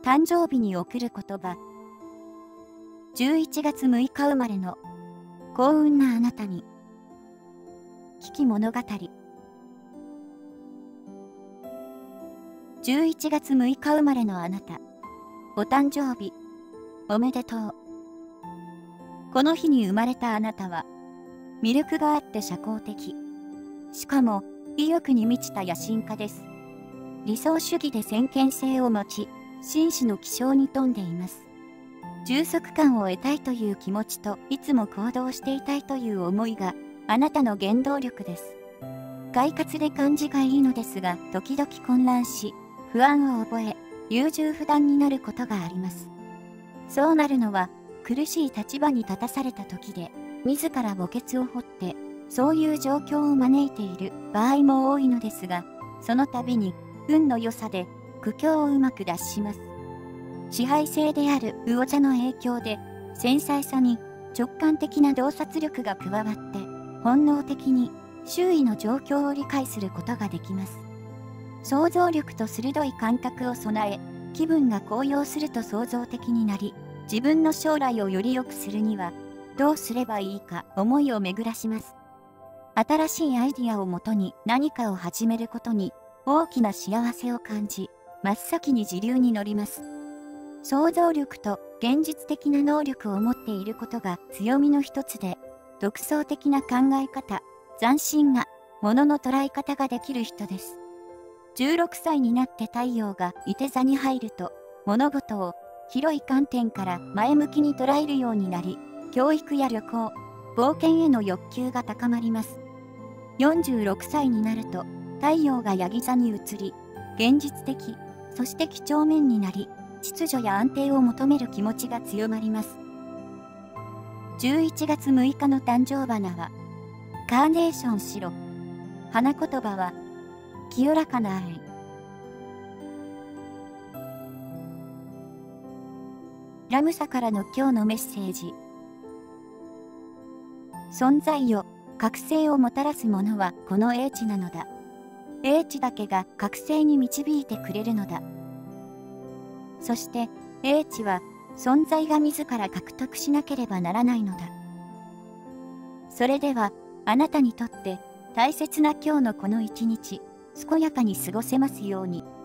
誕生日に贈る言葉。11月6日生まれの幸運なあなたに。キキ物語。11月6日生まれのあなた、お誕生日おめでとう。この日に生まれたあなたは魅力があって社交的、しかも意欲に満ちた野心家です。理想主義で先見性を持ち、紳士の気性に富んでいます。充足感を得たいという気持ちといつも行動していたいという思いがあなたの原動力です。快活で感じがいいのですが、時々混乱し、不安を覚え、優柔不断になることがあります。そうなるのは苦しい立場に立たされた時で、自ら墓穴を掘って、そういう状況を招いている場合も多いのですが、その度に運の良さで苦境をうまく脱します。支配性である魚座の影響で、繊細さに直感的な洞察力が加わって、本能的に周囲の状況を理解することができます。想像力と鋭い感覚を備え、気分が高揚すると創造的になり、自分の将来をより良くするにはどうすればいいか思いを巡らします。新しいアイディアをもとに何かを始めることに大きな幸せを感じ、真っ先に時流に乗ります。想像力と現実的な能力を持っていることが強みの一つで、独創的な考え方、斬新なものの捉え方ができる人です。16歳になって太陽が射手座に入ると、物事を広い観点から前向きに捉えるようになり、教育や旅行、冒険への欲求が高まります。46歳になると、太陽がヤギ座に移り、現実的、そして几帳面になり、秩序や安定を求める気持ちが強まります。11月6日の誕生花は、カーネーション白。花言葉は、清らかな愛。ラムサからの今日のメッセージ。存在を、覚醒をもたらすものはこの英知なのだ。英知だけが覚醒に導いてくれるのだ。そして英知は存在が自ら獲得しなければならないのだ。それではあなたにとって大切な今日のこの一日、健やかに過ごせますように。